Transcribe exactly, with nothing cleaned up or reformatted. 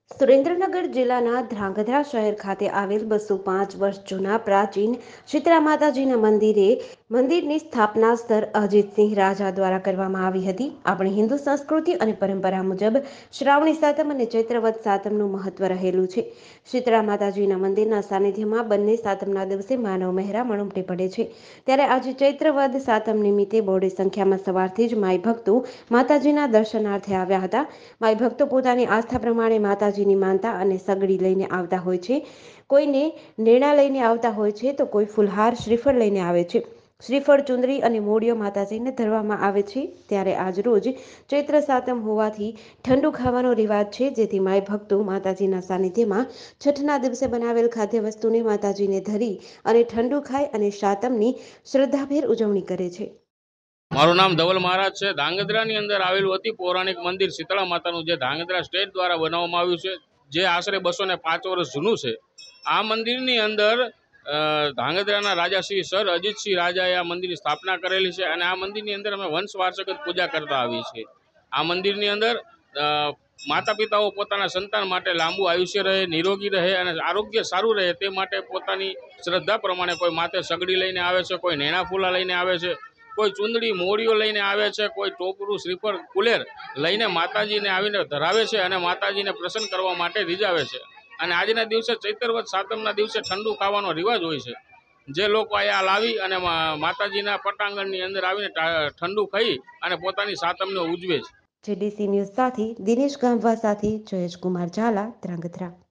સુરેન્દ્રનગર જિલ્લાના ધ્રાંગધ્રા શહેર ખાતે આવેલ બસો પાંચ વર્ષ જૂના પ્રાચીન શીતળા માતાજીના મંદિરે મંદિરની સ્થાપના સર અજીતસિંહ રાજા દ્વારા કરવામાં આવી હતી। આપણી હિન્દુ સંસ્કૃતિ અને પરંપરા મુજબ શ્રાવણી સાતમ અને ચૈત્રવદ સાતમનું મહત્વ રહેલું છે। શીતળા માતાજીના મંદિરના સાનિધ્યમાં બંને સાતમના દિવસે માનવ મહેરામણ ઉમટી પડે છે। ત્યારે આજે ચૈત્રવદ સાતમ નિમિત્તે બહોળી સંખ્યામાં સવારથી જ માઈ ભક્તો માતાજીના દર્શનાર્થે આવ્યા હતા। માઈ ભક્તો પોતાની આસ્થા પ્રમાણે માતાજીની માનતા અને સગડી લઈને આવતા હોય છે। કોઈને નેણા લઈને આવતા હોય છે તો કોઈ ફુલહાર શ્રીફળ લઈને આવે છે। શ્રીફળ ચુંદરી અને મોડિયો માતાજીને ધરવામાં આવે છે। ત્યારે આજ રોજ ચૈત્ર સાતમ હોવાથી ઠંડુ ખાવાનો રિવાજ છે, જેથી માઈ ભક્તો માતાજીના સાનિધ્યમાં છઠના દિવસે બનાવેલ ખાદ્ય વસ્તુને માતાજીને ધરી અને ઠંડુ ખાય અને સાતમની શ્રદ્ધાભેર ઉજવણી કરે છે। મારું નામ ધવલ મહારાજ છે। ધ્રાંગધ્રાની અંદર આવેલું અતિ પૌરાણિક મંદિર શીતળા માતાનું જે ધ્રાંગધ્રા સ્ટેટ દ્વારા બનાવવામાં આવ્યું છે, જે આશરે બસો ને પાંચ વર્ષ જૂનું છે। આ મંદિરની અંદર ધ્રાંગધ્રાના રાજા શ્રી સર અજીતસિંહ રાજાએ આ મંદિરની સ્થાપના કરેલી છે અને આ મંદિરની અંદર અમે વંશ વારસગત પૂજા કરતા આવીએ છીએ। આ મંદિરની અંદર માતા પિતાઓ પોતાના સંતાન માટે લાંબુ આયુષ્ય રહે, નિરોગી રહે અને આરોગ્ય સારું રહે તે માટે પોતાની શ્રદ્ધા પ્રમાણે કોઈ માથે સગડી લઈને આવે છે, કોઈ નેણા ફૂલા લઈને આવે છે, કોઈ ચુંદડી મોડીઓ લઈને આવે છે, કોઈ ટોપરું શ્રીફળ કુલેર લઈને માતાજીને આવીને ધરાવે છે અને માતાજીને પ્રસન્ન કરવા માટે રીઝાવે છે। અને આજના દિવસે ચૈત્રવદ સાતમના દિવસે ઠંડુ ખાવાનો રિવાજ હોય છે। જે લોકો અહીંયા લાવી અને માતાજીના પટાંગણની અંદર આવીને ઠંડુ ખાઈ અને પોતાની સાતમને ઉજવે છે। જેડીસી ન્યૂઝ સાથે દિનેશ ગામવા સાથે જયેશ કુમાર ઝાલા, ધ્રાંગધ્રા।